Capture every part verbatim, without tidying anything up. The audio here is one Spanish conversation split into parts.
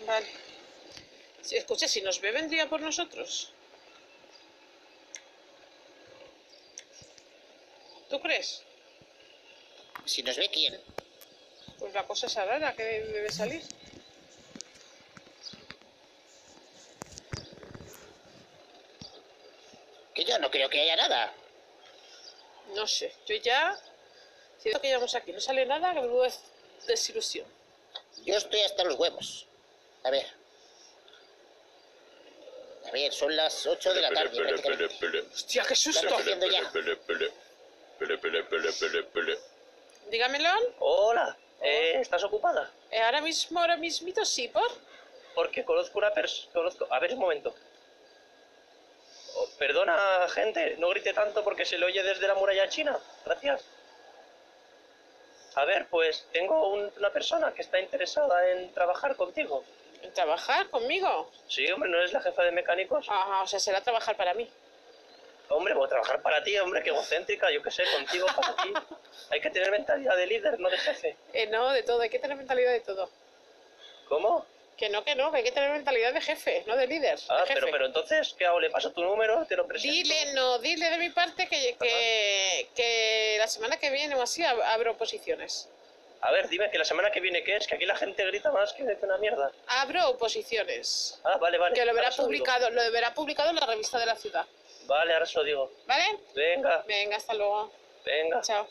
Vale. Si, escucha, si nos ve, vendría por nosotros. ¿Tú crees? Si nos ve, ¿quién? Pues la cosa es rara que debe salir. Que yo no creo que haya nada. No sé, yo ya... Siento que llevamos aquí, no sale nada, que luego es desilusión. Yo estoy hasta los huevos. A ver. A ver, son las ocho de la tarde. Pele, pele, pele. Hostia, qué ¿Qué susto. estás haciendo ya? Pele, pele, pele, pele, pele, pele, pele. Dígame, León. Hola, eh, ¿estás ocupada? Eh, ahora mismo, ahora mismito, sí, ¿por? Porque conozco una persona... Conozco... A ver, un momento. Oh, perdona, gente, no grite tanto porque se le oye desde la muralla china. Gracias. A ver, pues tengo un- una persona que está interesada en trabajar contigo. ¿En trabajar conmigo? Sí, hombre, ¿no eres la jefa de mecánicos? Ajá, o sea, será trabajar para mí. Hombre, voy a trabajar para ti, hombre, qué egocéntrica, yo qué sé, contigo para ti. Hay que tener mentalidad de líder, no de jefe. Eh, no, de todo, hay que tener mentalidad de todo. ¿Cómo? Que no, que no, que hay que tener mentalidad de jefe, no de líder. Ah, de jefe. pero, pero entonces, ¿qué hago? ¿Le paso tu número? ¿Te lo presento? Dile, no, dile de mi parte que, que, que la semana que viene o así ab- abro posiciones. A ver, dime que la semana que viene, ¿qué es? Que aquí la gente grita más que de una mierda. Abro oposiciones. Ah, vale, vale. Que lo verá ahora se lo digo. publicado, lo verá publicado en la revista de la ciudad. Vale, ahora se lo digo. ¿Vale? Venga, Venga, hasta luego. venga. Chao.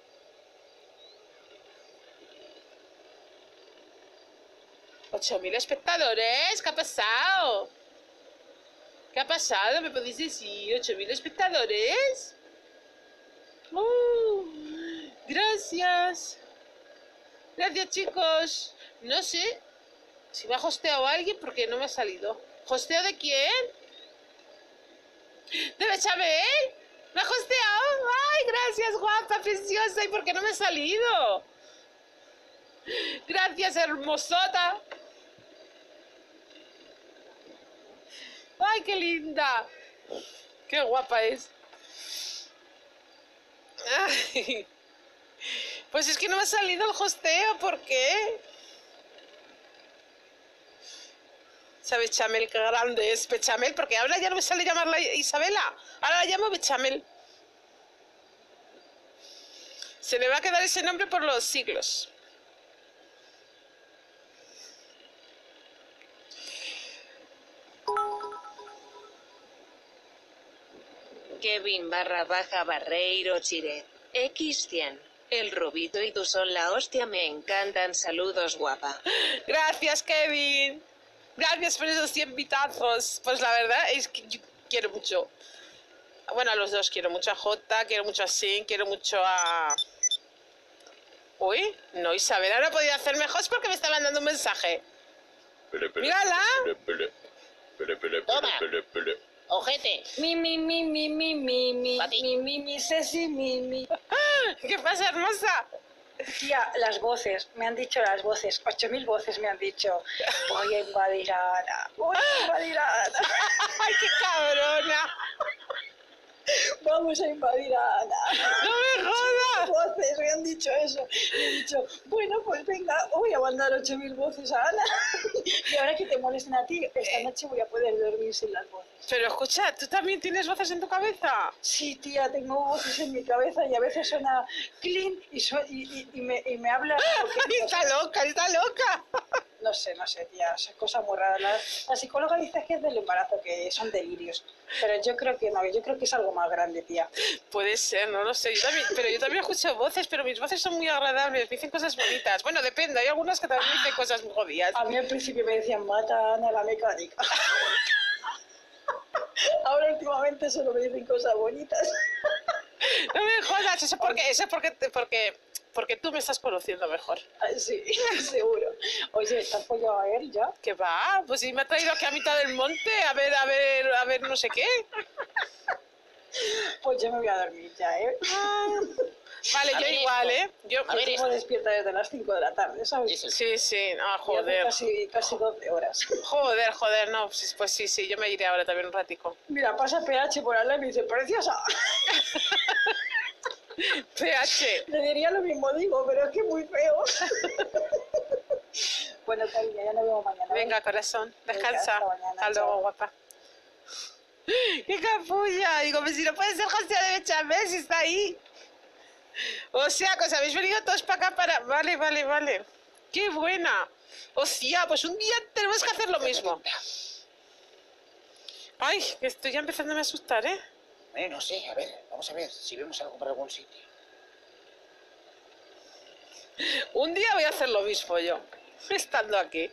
Ocho mil espectadores, ¿qué ha pasado? ¿Qué ha pasado? ¿Me podéis decir? ¿Ocho mil espectadores? Uh, gracias. Gracias, chicos. No sé si me ha hosteado alguien porque no me ha salido. ¿Hosteo de quién? ¿De Bechamel? ¿Me ha hosteado? ¡Ay, gracias, guapa, preciosa! ¿Y por qué no me ha salido? Gracias, hermosota. ¡Ay, qué linda! ¡Qué guapa es! Ay. Pues es que no me ha salido el hosteo, ¿por qué? ¿Sabes, Bechamel, qué grande es Bechamel? Porque ahora ya no me sale llamarla Isabela. Ahora la llamo Bechamel. Se le va a quedar ese nombre por los siglos. Kevin barra baja Barreiro Chiret. equis cien. El Rubito y tú son la hostia, me encantan. Saludos, guapa. Gracias, Kevin. Gracias por esos cien vitazos. Pues la verdad es que yo quiero mucho. Bueno, a los dos quiero mucho. A Jota, quiero mucho a Sin, quiero mucho a... Uy, no, Isabel, ahora he podido hacer mejor porque me está mandando un mensaje. Pele, pele, ¡Mírala! pele, pele. Pele, pele, Toma. pele, pele, pele. Ojete. Mi, mi, mi, mi, mi, mi, mi, Pati. mi, mi, mi, Ceci, mi, mi. ¿Qué pasa, hermosa? Tía, las voces, me han dicho las voces, ocho mil voces me han dicho, voy a invadir a Ana, voy a invadir a Ana, ¡Ay, qué cabrona! vamos a invadir a Ana. ¡No me jodas! Voces, me han dicho eso. Y he dicho, bueno, pues venga, voy a mandar ocho mil voces a Ana. Y ahora que te molesten a ti, esta noche voy a poder dormir sin las voces. Pero escucha, ¿tú también tienes voces en tu cabeza? Sí, tía, tengo voces en mi cabeza y a veces suena clean y, su- y, y, y me, y me habla... ¡Ay, está loca, está loca! No sé, no sé, tía, es cosa muy rara. La, la psicóloga dice que es del embarazo, que son delirios. Pero yo creo que no, yo creo que es algo más grande, tía. Puede ser, no lo sé. Yo también, pero yo también escucho voces, pero mis voces son muy agradables, me dicen cosas bonitas. Bueno, depende, hay algunas que también me dicen cosas muy jodidas. A mí al principio me decían, mata a Ana la mecánica. Ahora últimamente solo me dicen cosas bonitas. No me jodas, eso es porque, eso es porque, porque, porque tú me estás conociendo mejor. Ay, sí, seguro. Oye, ¿estás follado a él ya? ¿Qué va? Pues sí, me ha traído aquí a mitad del monte a ver, a ver, a ver no sé qué. Pues yo me voy a dormir ya, ¿eh? Ah, vale, A yo ver igual, esto. ¿eh? Yo, A ver Estuvo esto. despierta desde las cinco de la tarde, ¿sabes? Eso. sí, sí, ah, Y hace joder. Casi, casi doce horas. Joder, joder, no, pues, pues sí, sí, yo me iré ahora también un ratico. Mira, pasa P H por al lado y me dice, preciosa. P H. Le diría lo mismo, digo, pero es que muy feo. Bueno, cariño, ya nos vemos mañana. ¿vale? Venga, corazón, descansa. hasta mañana, Hasta chao. luego, guapa. ¡Qué capulla! Digo, pues si no puede ser José de Bechamel, si está ahí. O sea, que os habéis venido todos para acá para... Vale, vale, vale. ¡Qué buena! Hostia, pues un día tenemos que hacer lo mismo. Ay, que estoy ya empezando a asustar, ¿eh? Eh, no sé, a ver, vamos a ver si vemos algo por algún sitio. Un día voy a hacer lo mismo yo, estando aquí.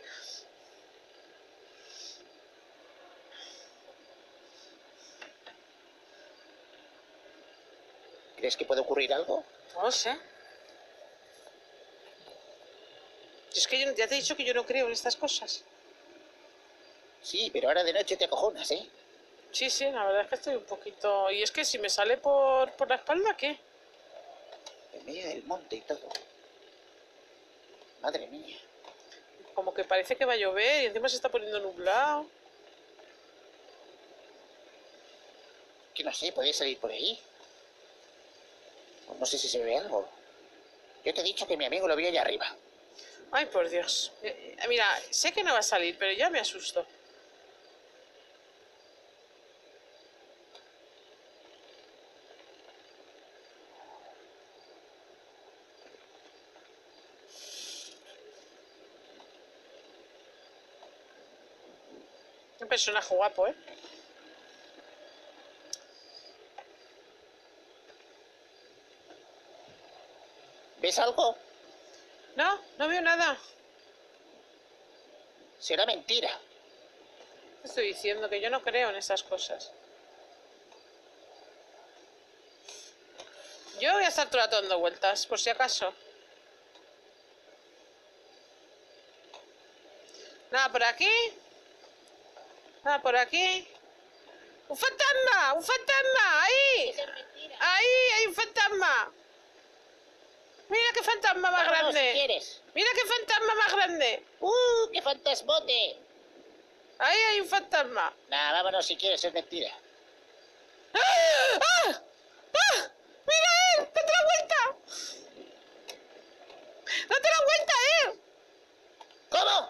¿Crees que puede ocurrir algo? No lo sé. Es que yo, ya te he dicho que yo no creo en estas cosas. Sí, pero ahora de noche te acojonas, ¿eh? Sí, sí, la verdad es que estoy un poquito... Y es que si me sale por, por la espalda, ¿qué? En medio del monte y todo. Madre mía. Como que parece que va a llover y encima se está poniendo nublado. Que no sé, podéis salir por ahí. Pues no sé si se ve algo. Yo te he dicho que mi amigo lo vio allá arriba. Ay, por Dios. Eh, eh, Mira, sé que no va a salir, pero ya me asusto. Un personaje guapo, ¿eh? ¿Ves algo? No, no veo nada. Será mentira. Estoy diciendo que yo no creo en esas cosas. Yo voy a estar todo el rato dando vueltas, por si acaso. Nada por aquí. Nada por aquí. ¡Un fantasma! ¡Un fantasma! ¡Ahí! ¡Ahí! ¡Hay un fantasma! Mira qué fantasma más Vámonos, grande. si quieres. Mira qué fantasma más grande. ¡Uh, qué fantasmote! Ahí hay un fantasma. Nah, vámonos si quieres, es mentira. ¡Ah! ¡Ah! ¡Ah! ¡Mira él! ¡Date la vuelta! ¡Date la vuelta, eh! ¿Cómo?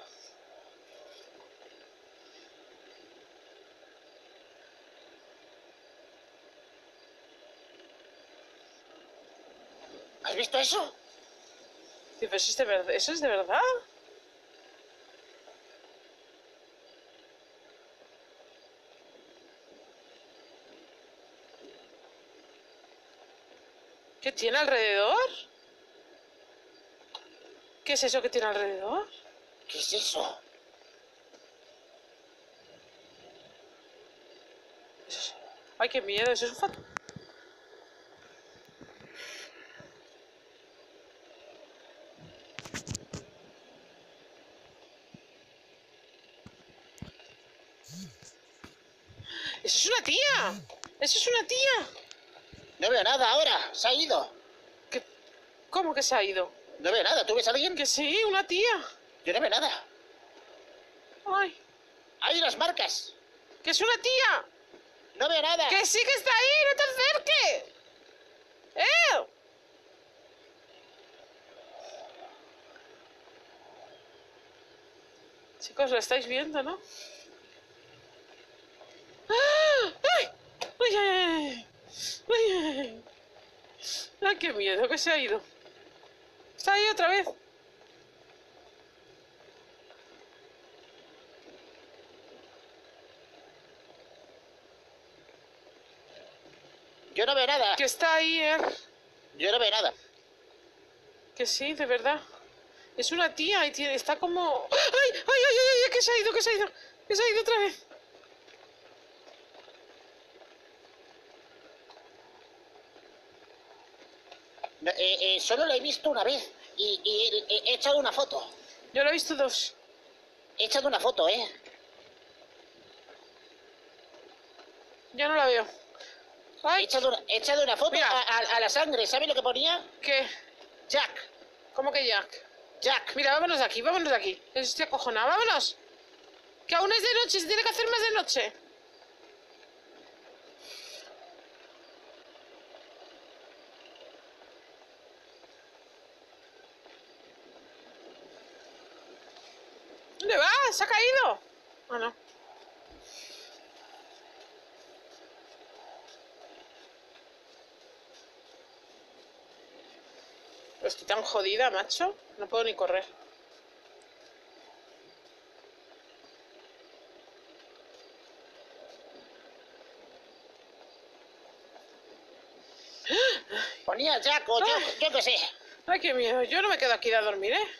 ¿Has visto eso? Sí, pero eso es de verdad. ¿Eso es de verdad? ¿Qué tiene alrededor? ¿Qué es eso que tiene alrededor? ¿Qué es eso? Eso es- Ay, qué miedo. Eso es un fantasma. ¡Eso es una tía! ¡Eso es una tía! No veo nada ahora, se ha ido. ¿Qué? ¿Cómo que se ha ido? No veo nada, ¿tú ves a alguien? Que sí, una tía. Yo no veo nada. Ay, Hay unas marcas. que es una tía. No veo nada. Que sí que está ahí, no te acerques. ¡Eh! Chicos, lo estáis viendo, ¿no? ¡Ah! ¡Ay! ¡Ay, ay, ay! ¡Ay, ay, ay! ¡Ay, qué miedo que se ha ido! Está ahí otra vez. Yo no veo nada. Que está ahí, ¿eh? Yo no veo nada. Que sí, de verdad. Es una tía y tiene, está como... ¡Ay, ay, ay, ay! ay que se ha ido, que se ha ido. Que se ha ido otra vez. No, eh, eh, solo la he visto una vez. Y, y he, he echado una foto. Yo lo he visto dos. He echado una foto, ¿eh? Yo no la veo. He ¡Ay! echado una, he echado una foto Mira. a, a- a la sangre. ¿Sabes lo que ponía? ¿Qué? Jack. ¿Cómo que Jack? Jack. Mira, vámonos de aquí, vámonos de aquí. Estoy acojonada, vámonos. Que aún es de noche, se tiene que hacer más de noche. ¿Dónde va? ¿Se ha caído? Ah, no. Estoy tan jodida, macho. No puedo ni correr. Ponía Jaco, yo, yo qué sé. Ay, qué miedo. Yo no me quedo aquí a dormir, ¿eh?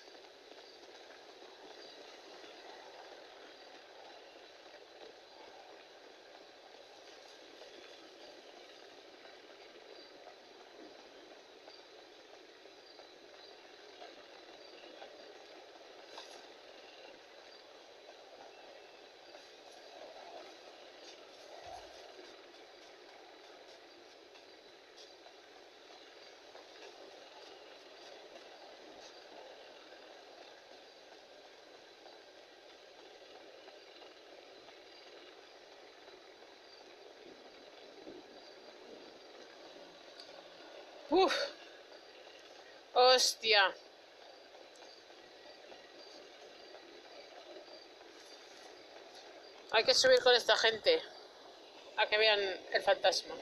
Uf. Hostia. Hay que subir con esta gente a que vean el fantasma.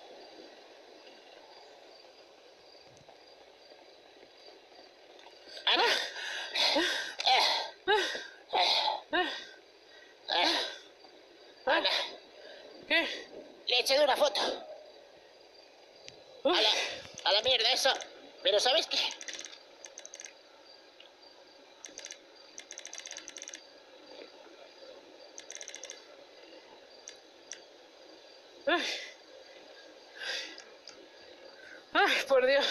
Ana. Ana, ¿Qué? le he echado una foto. Uf. A la, a la mierda eso. Pero ¿sabes qué? Ay. Ay, por Dios.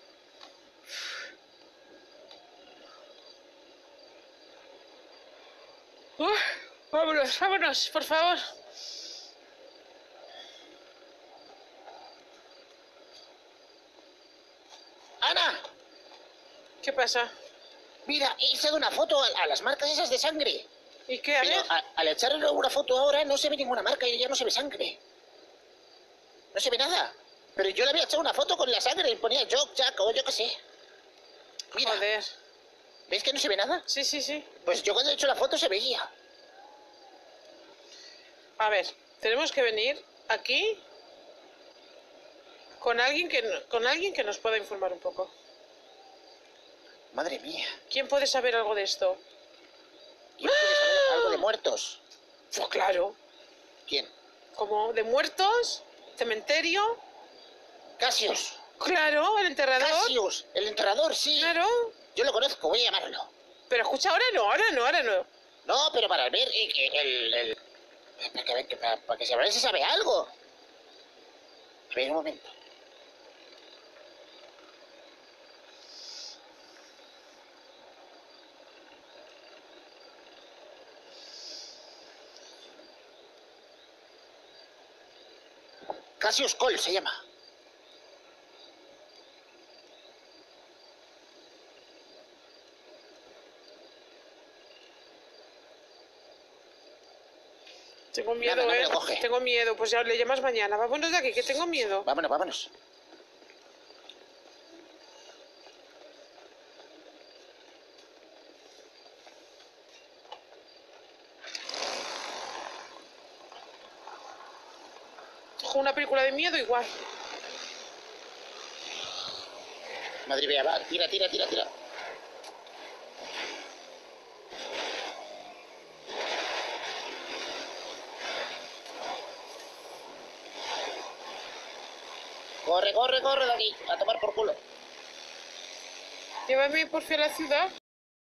Uf, vámonos, vámonos, por favor. Ana, ¿Qué pasa? mira, he echado una foto a, a las marcas esas de sangre. ¿Y qué? A Pero ver. a- al echarle una foto ahora no se ve ninguna marca y ya no se ve sangre. No se ve nada. Pero yo le había echado una foto con la sangre y ponía Jock, Jack o yo qué sé. Mira, Joder. ¿ves que no se ve nada? Sí, sí, sí. Pues yo cuando he hecho la foto se veía. A ver, tenemos que venir aquí con alguien que no- con alguien que nos pueda informar un poco. Madre mía. ¿Quién puede saber algo de esto? ¿Quién puede saber algo de muertos? Pues claro, ¿Quién? como de muertos, cementerio, Casius. claro, el enterrador, Casius, el enterrador, sí. claro. Yo lo conozco, voy a llamarlo. Pero escucha, ahora no, ahora no, ahora no. No, pero para ver eh, eh, el... el- para, que, que- para- para que se vea si sabe algo. A ver, un momento. Cassius Cole se llama. Tengo miedo, Nada, no me eh. lo coge. Tengo miedo, pues ya le llamas mañana. Vámonos de aquí, que tengo miedo. Vámonos, vámonos. Cojo una película de miedo igual. Madre mía, va, tira, tira, tira, tira. Corre, corre, corre de aquí, a tomar por culo. Llévame por fin a la ciudad.